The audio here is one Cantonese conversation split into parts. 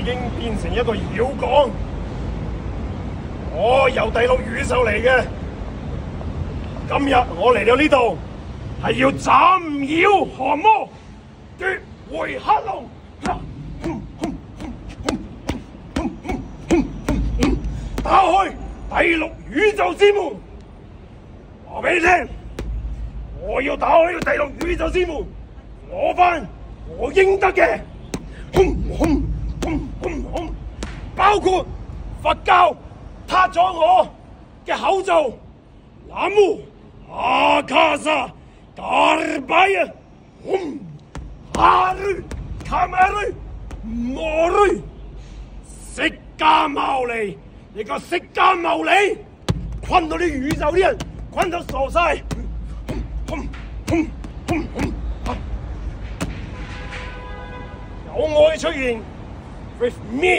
經變成一個妖港。我由第六宇宙嚟嘅，今日我嚟到呢度係要斬妖降魔，奪回黑龍。打開第六宇宙之門，話俾你聽，我要打開第六宇宙之門，攞返我應得嘅，包括佛教撻咗我嘅口罩，南無阿卡薩達爾拜啊，阿律卡馬律摩律釋迦牟尼。你個釋迦牟尼，困到啲宇宙啲人，困到傻晒。有愛出現 ，with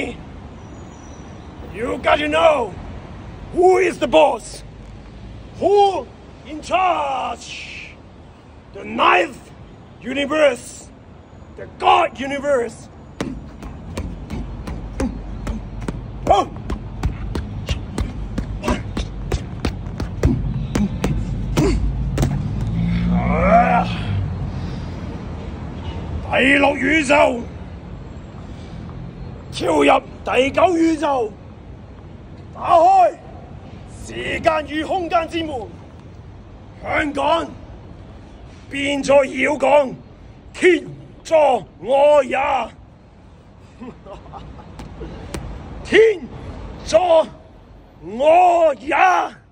me。You got to know who is the boss, who in charge. The ninth universe, the God universe. Oh.第六宇宙跳入第九宇宙，打開時間與空間之門，香港變咗妖港，天助我也，天助我也。